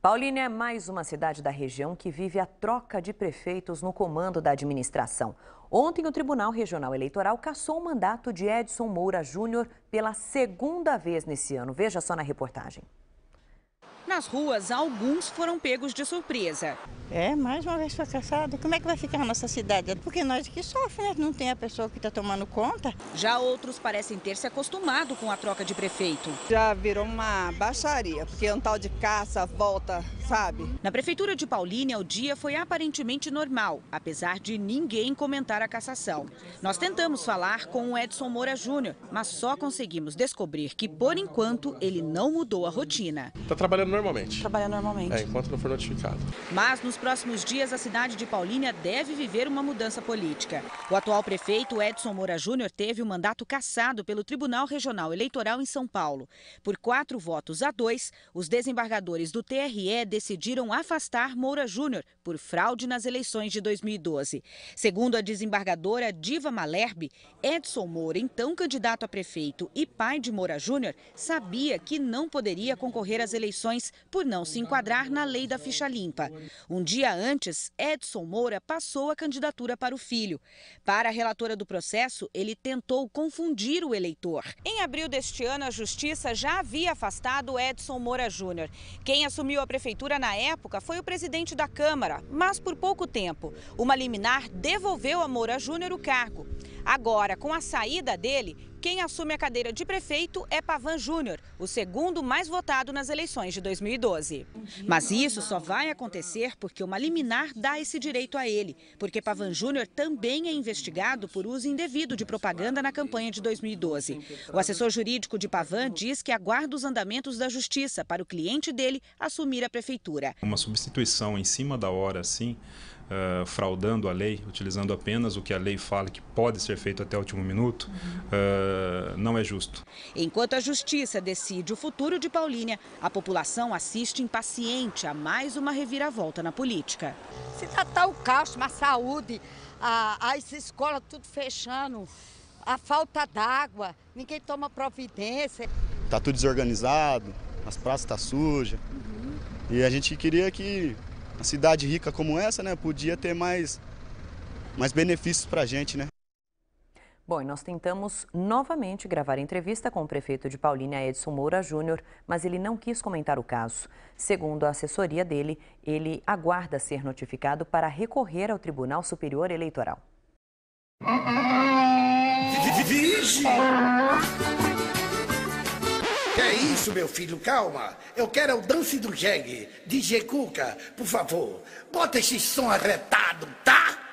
Paulínia é mais uma cidade da região que vive a troca de prefeitos no comando da administração. Ontem, o Tribunal Regional Eleitoral cassou o mandato de Edson Moura Júnior pela segunda vez nesse ano. Veja só na reportagem. Nas ruas, alguns foram pegos de surpresa. Mais uma vez foi cassado. Como é que vai ficar a nossa cidade? Porque nós que sofremos, né? Não tem a pessoa que está tomando conta. Já outros parecem ter se acostumado com a troca de prefeito. Já virou uma baixaria, porque é um tal de caça, volta, sabe? Na prefeitura de Paulínia, o dia foi aparentemente normal, apesar de ninguém comentar a cassação. Nós tentamos falar com o Edson Moura Júnior, mas só conseguimos descobrir que, por enquanto, ele não mudou a rotina. Está trabalhando normalmente. Trabalha normalmente. Enquanto não for notificado. Mas nos próximos dias a cidade de Paulínia deve viver uma mudança política. O atual prefeito Edson Moura Júnior teve o mandato cassado pelo Tribunal Regional Eleitoral em São Paulo. Por 4-2, os desembargadores do TRE decidiram afastar Moura Júnior por fraude nas eleições de 2012. Segundo a desembargadora Diva Malherbe, Edson Moura, então candidato a prefeito e pai de Moura Júnior, sabia que não poderia concorrer às eleições por não se enquadrar na lei da ficha limpa. Um dia antes, Edson Moura passou a candidatura para o filho. Para a relatora do processo, ele tentou confundir o eleitor. Em abril deste ano, a Justiça já havia afastado Edson Moura Júnior. Quem assumiu a prefeitura na época foi o presidente da Câmara, mas por pouco tempo. Uma liminar devolveu a Moura Júnior o cargo. Agora, com a saída dele, quem assume a cadeira de prefeito é Pavan Júnior, o segundo mais votado nas eleições de 2012. Mas isso só vai acontecer porque uma liminar dá esse direito a ele, porque Pavan Júnior também é investigado por uso indevido de propaganda na campanha de 2012. O assessor jurídico de Pavan diz que aguarda os andamentos da justiça para o cliente dele assumir a prefeitura. Uma substituição em cima da hora, assim, fraudando a lei, utilizando apenas o que a lei fala que pode ser feito até o último minuto, não é justo. Enquanto a justiça decide o futuro de Paulínia, a população assiste impaciente a mais uma reviravolta na política. Se tá o caos, a saúde, as escolas tudo fechando, a falta d'água, ninguém toma providência. Tá tudo desorganizado, as praças estão sujas. E a gente queria que uma cidade rica como essa, né, podia ter mais benefícios para a gente, né? Bom, e nós tentamos novamente gravar entrevista com o prefeito de Paulínia, Edson Moura Júnior, mas ele não quis comentar o caso. Segundo a assessoria dele, ele aguarda ser notificado para recorrer ao Tribunal Superior Eleitoral. Que é isso, meu filho? Calma. Eu quero o Dance do Jegue, DJ Cuca, por favor. Bota esse som arretado, tá?